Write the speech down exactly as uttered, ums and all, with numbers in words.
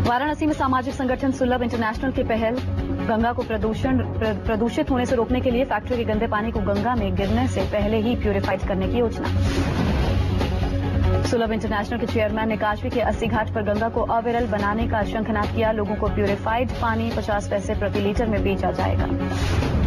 वाराणसी में सामाजिक संगठन सुलभ इंटरनेशनल की पहल गंगा को प्रदूषण प्र, प्रदूषित होने से रोकने के लिए फैक्ट्री के गंदे पानी को गंगा में गिरने से पहले ही प्यूरिफाइड करने की योजना। सुलभ इंटरनेशनल के चेयरमैन ने काशी के अस्सी घाट पर गंगा को अविरल बनाने का शंखनाद किया। लोगों को प्यूरिफाइड पानी पचास पैसे प्रति लीटर में बेचा जाएगा।